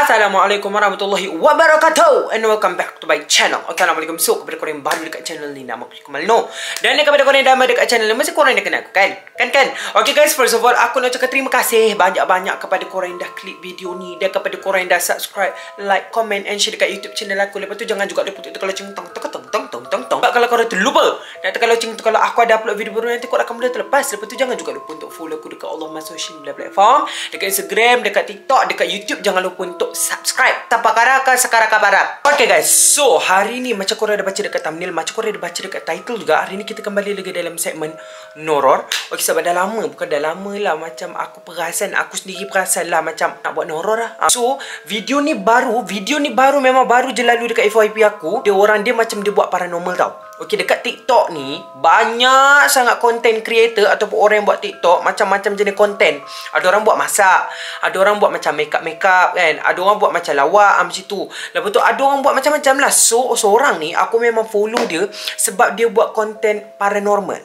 Assalamualaikum warahmatullahi wabarakatuh. And welcome back to my channel. Assalamualaikum. So, kepada korang yang baru dekat channel ni, nama aku Malno. Dan kepada korang yang dah dekat channel ni, mesti korang dah kenal aku kan? Kan? Okay guys, first of all, aku nak cakap terima kasih banyak-banyak kepada korang yang dah klik video ni. Dan kepada korang yang dah subscribe, like, comment and share dekat YouTube channel aku. Lepas tu jangan juga lupa tekan lonceng tong. Kalau korang terlupa nak tekan lonceng tu, kalau aku ada upload video baru nanti korang akan boleh terlepas. Lepas tu jangan juga lupa untuk follow aku dekat all of my social media platform, dekat Instagram, dekat TikTok, dekat YouTube. Jangan lupa untuk subscribe. Tanpa karaka sekarang kabarat. Okay guys, so hari ni macam korang dah baca dekat thumbnail, macam korang dah baca dekat title juga, hari ni kita kembali lagi dalam segmen Noror. Okay, sebab dah lama, bukan dah lama lah, macam aku sendiri perasan lah macam nak buat Noror lah. So video ni baru memang baru je lalu dekat FYP aku. Dia macam dia buat paranormal tau. Okay, dekat TikTok ni banyak sangat content creator ataupun orang yang buat TikTok macam-macam jenis konten. Ada orang buat masak, ada orang buat macam makeup kan, ada orang buat macam lawak macam tu. Lepas tu ada orang buat macam-macam lah. So seorang ni aku memang follow dia sebab dia buat konten paranormal.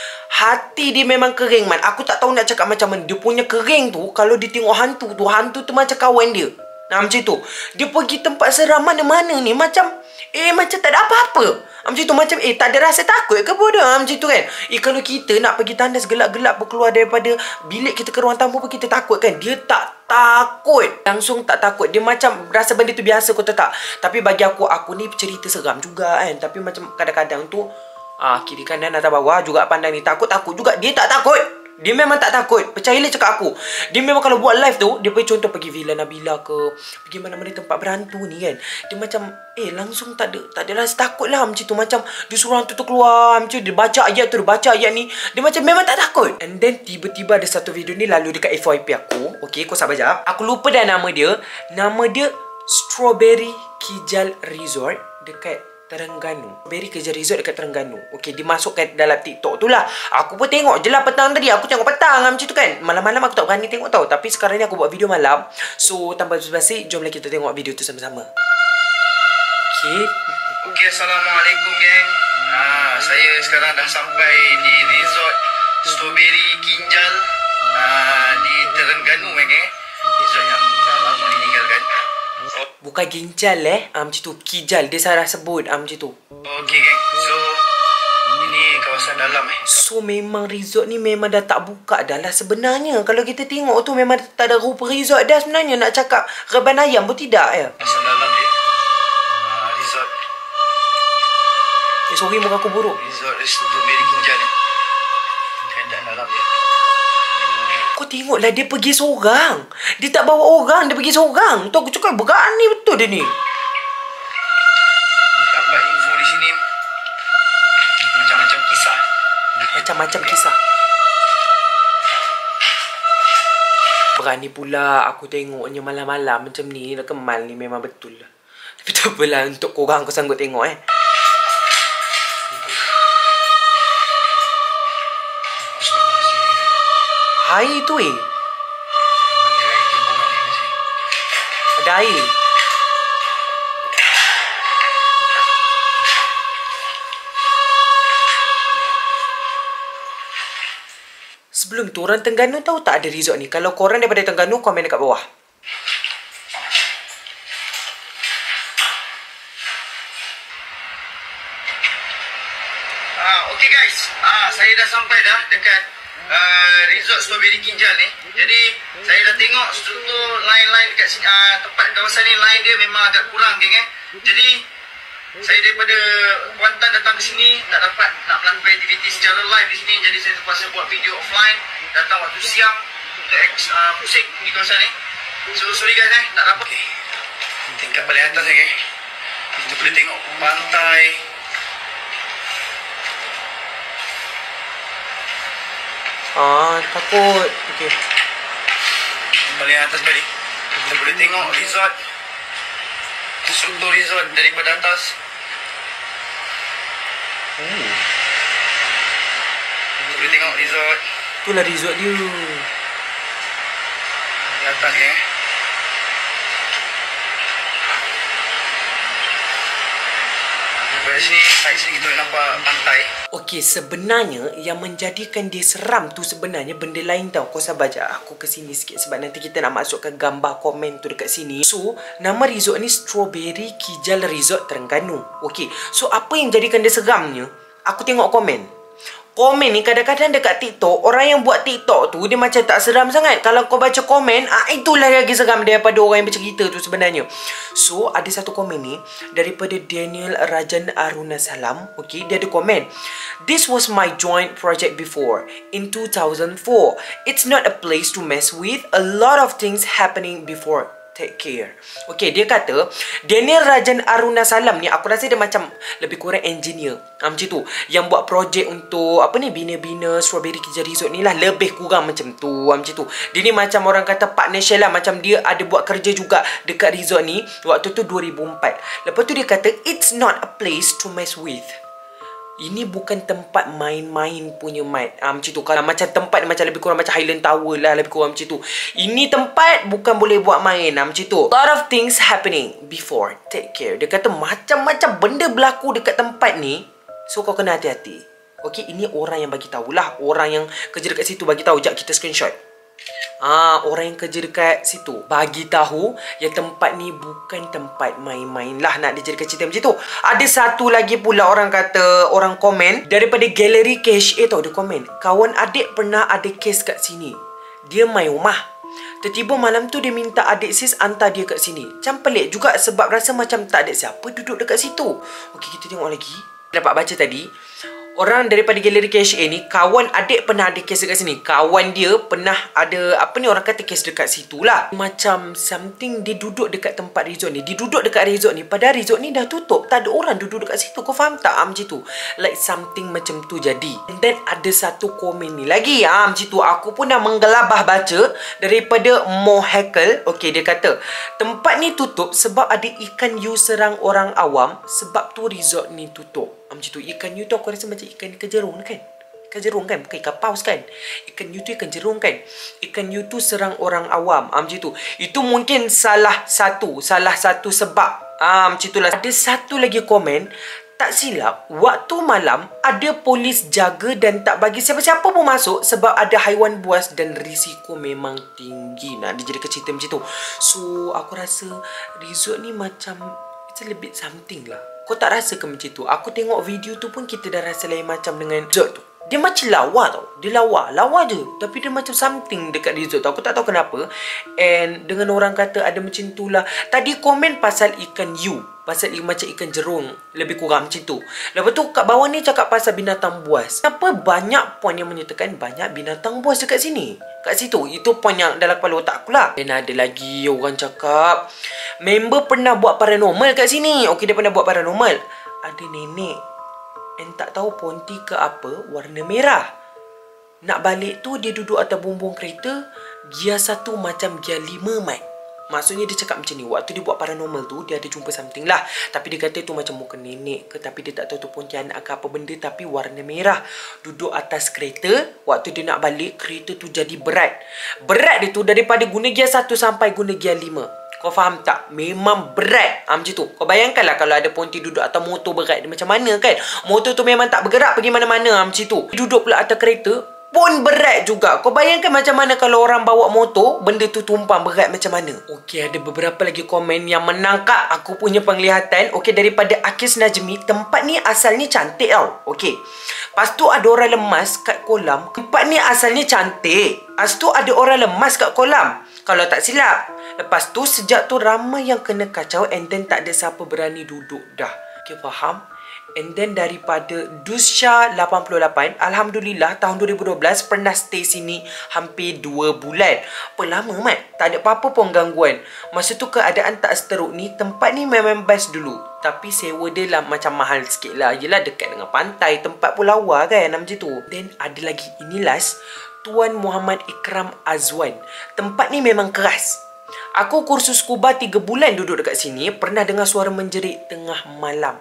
Hati dia memang kering man. Aku tak tahu nak cakap macam mana. Dia punya kering tu, kalau dia tengok hantu tu macam kawan dia. Nah macam tu. Dia pergi tempat seram mana-mana ni macam tak ada apa-apa. Macam tu, macam tak ada rasa takut ke bodoh macam tu kan. Kalau kita nak pergi tandas gelap-gelap keluar daripada bilik kita ke ruang tamu pun kita takut kan. Dia tak takut. Langsung tak takut. Dia macam rasa benda tu biasa, kau tahu tak. Tapi bagi aku ni cerita seram juga kan. Tapi macam kadang-kadang tu kiri kanan atas bawah juga pandang ni takut-takut juga. Dia tak takut. Dia memang tak takut. Percayalah cakap aku. Dia memang kalau buat live tu, dia pergi contoh pergi Villa Nabila ke, pergi mana-mana tempat berhantu ni kan. Dia macam langsung tak ada rasa takut lah macam tu. Macam dia suruh hantu tu keluar macam dia baca ayat tu, dia baca ayat ni, dia macam memang tak takut. And then tiba-tiba ada satu video ni lalu dekat FYP aku. Okay, kau sabar jap. Aku lupa dah nama dia. Nama dia Strawberry Kijal Resort dekat Terengganu. Strawberry Kijal Resort dekat Terengganu. Okay, dimasukkan dalam TikTok tu lah. Aku pun tengok je lah petang tadi. Aku tengok petang macam tu kan. Malam-malam aku tak berani tengok tau. Tapi sekarang ni aku buat video malam. So, tanpa basa-basi, jomlah kita tengok video tu sama-sama. Okay, Assalamualaikum geng. Saya sekarang dah sampai di resort Strawberry Kijal di Terengganu geng. Resort yang lama ditinggalkan. Bukan ginjal macam tu. Kijal dia salah sebut macam tu. Okay geng. So ini kawasan dalam So memang resort ni memang dah tak buka dah lah sebenarnya. Kalau kita tengok tu memang tak ada rupa resort dah sebenarnya. Nak cakap reban ayam pun tidak ya. Kawasan dalam dia. Resort. Sorry muka aku buruk. Resort Strawberry Kijal ni. Keadaan dalam dia. Kau tengoklah dia pergi seorang. Dia tak bawa orang, dia pergi seorang. Tu aku cakap berani betul dia ni. Dapat info di sini macam-macam kisah. Macam-macam kisah. Berani pula aku tengoknya malam-malam macam ni. Kemal ni memang betul lah. Tapi tak apalah, untuk korang aku sanggup tengok Air tu ada air. Sebelum tu orang Terengganu tahu tak ada resort ni. Kalau korang daripada Terengganu, komen dekat bawah. Okay guys, saya dah sampai dah dekat resort Strawberry Kijal ni. Jadi saya dah tengok struktur line dekat sini, tempat kawasan ni line dia memang agak kurang geng Jadi saya daripada Kuantan datang ke sini tak dapat nak melakukan aktiviti secara live di sini. Jadi saya terpaksa buat video offline, datang waktu siang untuk pusing di kawasan ni. So sorry guys tak dapat. Tingkat paling atas geng. Kita boleh tengok pantai. Takut. Okay. Paling atas tadi kita boleh tengok resort, struktur resort daripada atas. Kita boleh tengok resort. Itulah resort dia. Di atas Kat sini, side sini kita boleh nampak pantai. Okey, sebenarnya yang menjadikan dia seram tu sebenarnya benda lain tau. Kau sabar je, aku ke sini sikit sebab nanti kita nak masukkan gambar komen tu dekat sini. So, nama resort ni Strawberry Kijal Resort Terengganu. Okey, so apa yang jadikan dia seramnya? Aku tengok komen. Komen ni kadang-kadang dekat TikTok, orang yang buat TikTok tu dia macam tak seram sangat. Kalau kau baca komen, itulah lagi seram daripada orang yang bercerita tu sebenarnya. So, ada satu komen ni daripada Daniel Rajan Arunasalam. Okay, dia ada komen. This was my joint project before, in 2004. It's not a place to mess with. A lot of things happening before. Take care. Okay, dia kata Daniel Rajan Arunasalam ni, aku rasa dia macam lebih kurang engineer, macam tu, yang buat projek untuk apa ni, bina-bina Strawberry Kijal Resort ni lah. Lebih kurang macam tu, macam tu. Dia ni macam orang kata partnership lah. Macam dia ada buat kerja juga dekat resort ni waktu tu 2004. Lepas tu dia kata it's not a place to mess with. Ini bukan tempat main-main punya mat. Macam tu. Kalau macam tempat macam lebih kurang macam Highland Tower lah, lebih kurang macam tu. Ini tempat bukan boleh buat main macam tu. A lot of things happening before. Take care. Dia kata macam-macam benda berlaku dekat tempat ni. So kau kena hati-hati. Okay, ini orang yang bagi tahulah. Orang yang kerja dekat situ bagi tahu. Sekejap kita screenshot. Orang yang kerja dekat situ bagi tahu yang tempat ni bukan tempat main-main lah. Nak dijadikan cerita macam tu. Ada satu lagi pula orang kata, orang komen daripada Galeri KHA tau. Dia komen, kawan adik pernah ada kes kat sini. Dia main rumah, tiba-tiba malam tu dia minta adik sis hantar dia kat sini. Macam pelik juga sebab rasa macam tak ada siapa duduk dekat situ. Okey, kita tengok lagi. Dapat baca tadi, orang daripada Galeri KHA ni, kawan adik pernah ada kes dekat sini. Kawan dia pernah ada, apa ni orang kata, kes dekat situ lah. Macam something dia duduk dekat tempat resort ni. Dia duduk dekat resort ni, padahal resort ni dah tutup. Tak ada orang duduk dekat situ. Kau faham tak? Macam tu. Like something macam tu jadi. And then ada satu komen ni lagi. Macam tu. Aku pun dah menggelabah baca daripada Mohekel. Okay, dia kata tempat ni tutup sebab ada ikan hiu serang orang awam. Sebab tu resort ni tutup. Macam tu. Ikan hiu tu aku rasa macam ikan jerung kan? Ikan jerung kan? Bukan ikan paus kan? Ikan hiu tu ikan jerung kan? Ikan hiu tu serang orang awam. Macam tu. Itu mungkin salah satu sebab. Macam itulah. Ada satu lagi komen. Tak silap, waktu malam ada polis jaga dan tak bagi siapa-siapa pun masuk sebab ada haiwan buas dan risiko memang tinggi. Nak dijadikan cerita macam tu. So, aku rasa resort ni macam it's a little bit something lah. Kau tak rasa ke macam tu? Aku tengok video tu pun kita dah rasa lain macam dengan resort tu. Dia macam lawa tau. Dia lawa je. Tapi dia macam something dekat resort tu. Aku tak tahu kenapa. And dengan orang kata ada macam tu lah. Tadi komen pasal ikan hiu. Pasal macam ikan jerung. Lebih kurang macam tu. Lepas tu kat bawah ni cakap pasal binatang buas. Kenapa banyak poin yang menyatakan banyak binatang buas dekat sini? Kat situ. Itu poin yang dalam kepala otak aku lah. Dan ada lagi orang cakap member pernah buat paranormal kat sini. Okey, dia pernah buat paranormal. Ada nenek and tak tahu ponti ke apa warna merah. Nak balik tu dia duduk atas bumbung kereta. Gear 1 macam gear 5 mat. Maksudnya dia cakap macam ni. Waktu dia buat paranormal tu dia ada jumpa something lah. Tapi dia kata tu macam muka nenek ke. Tapi dia tak tahu tu pontianak ke apa benda. Tapi warna merah. Duduk atas kereta. Waktu dia nak balik kereta tu jadi berat. Berat dia tu daripada guna gear 1 sampai guna gear 5. Kau faham tak? Memang berat. Macam tu. Kau bayangkanlah kalau ada ponti duduk atas motor berat. Dia macam mana kan? Motor tu memang tak bergerak pergi mana-mana. Macam tu. Duduk pula atas kereta pun berat juga. Kau bayangkan macam mana kalau orang bawa motor, benda tu tumpang berat macam mana. Okey, ada beberapa lagi komen yang menangkap aku punya penglihatan. Okey, daripada Akis Najmi. Tempat ni asalnya cantik tau. Okey. Lepas tu ada orang lemas kat kolam. Tempat ni asalnya cantik. Lepas tu ada orang lemas kat kolam. Kalau tak silap. Lepas tu sejak tu ramai yang kena kacau. And then tak ada siapa berani duduk dah. Okay, faham? And then daripada Dusha 88, Alhamdulillah tahun 2012 pernah stay sini hampir 2 bulan. Apa lama mat? Tak ada apa-apa pun gangguan. Masa tu keadaan tak seteruk ni. Tempat ni memang best dulu. Tapi sewa dia lah macam mahal sikit lah. Yelah dekat dengan pantai. Tempat pun lawa kan macam tu. Then ada lagi ini last. Tuan Muhammad Ikram Azwan. Tempat ni memang keras. Aku kursus scuba 3 bulan duduk dekat sini. Pernah dengar suara menjerit tengah malam.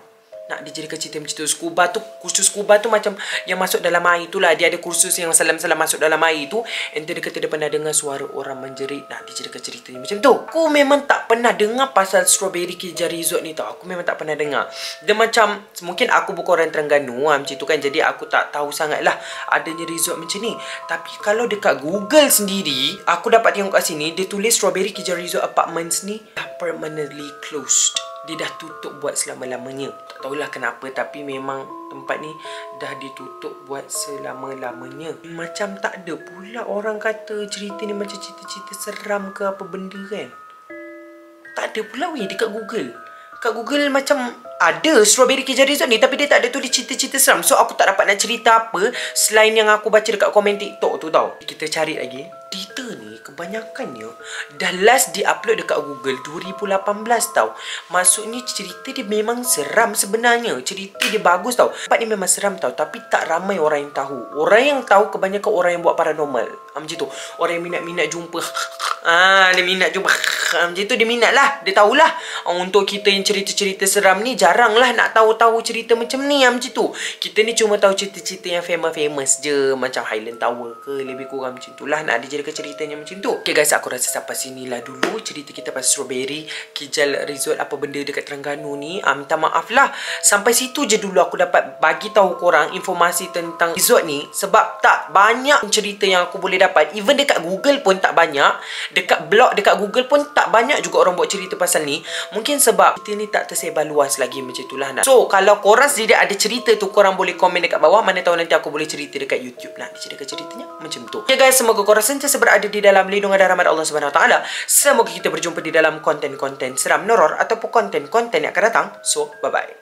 nak dijadikan cerita macam tu. Scuba tu, kursus scuba tu macam yang masuk dalam air tu lah. Dia ada kursus yang salam-salam masuk dalam air tu. And dia kata dia pernah dengar suara orang menjerit. Nak dijadikan cerita macam tu. Aku memang tak pernah dengar pasal Strawberry Kija Resort ni tau. Aku memang tak pernah dengar. Dia macam, mungkin aku bukan orang Terengganu macam tu kan. Jadi aku tak tahu sangat lah adanya resort macam ni. Tapi kalau dekat Google sendiri, aku dapat tengok kat sini, dia tulis Strawberry Kija Resort Apartments ni dah permanently closed. Dia dah tutup buat selama-lamanya. Tak tahulah kenapa, tapi memang tempat ni dah ditutup buat selama-lamanya. Macam tak ada pula orang kata cerita ni macam cerita-cerita seram ke apa benda kan. Tak ada pula weh dekat Google. Kat Google macam ada Strawberry Kija Resort ni, tapi dia tak ada tulis cerita-cerita seram. So aku tak dapat nak cerita apa selain yang aku baca dekat komen TikTok tu tau. Kita cari lagi. Cerita ni kebanyakannya dah last di-upload dekat Google 2018 tau. Maksudnya cerita dia memang seram sebenarnya. Cerita dia bagus tau. Tempat ni memang seram tau, tapi tak ramai orang yang tahu. Orang yang tahu kebanyakan orang yang buat paranormal. Macam tu. Orang yang minat-minat jumpa. Dia minat jumpa. Macam tu dia minat lah. Dia tahulah. Untuk kita yang cerita-cerita seram ni jarang lah nak tahu-tahu cerita macam ni. Macam tu. Kita ni cuma tahu cerita-cerita yang famous-famous je. Macam Highland Tower ke. Lebih kurang macam tu lah. Nak dijadikan ceritanya macam tu. Okay guys, aku rasa sampai sinilah dulu cerita kita pasal Strawberry Kija Resort apa benda dekat Terengganu ni. Minta maaf lah. Sampai situ je dulu aku dapat bagi tahu korang informasi tentang resort ni. Sebab tak banyak cerita yang aku boleh dapat. Even dekat Google pun tak banyak. Dekat blog, dekat Google pun tak banyak juga orang buat cerita pasal ni. Mungkin sebab kita ni tak tersebar luas lagi macam itulah. So kalau korang sendiri ada cerita tu, korang boleh komen dekat bawah. Mana tahu nanti aku boleh cerita dekat YouTube lah. Dijadikan ceritanya macam tu. Okay guys, semoga korang sentiasa berada di dalam lindungan dan rahmat Allah Subhanahu Wa Taala. Semoga kita berjumpa di dalam konten-konten seram, horor ataupun konten-konten yang akan datang. So bye bye.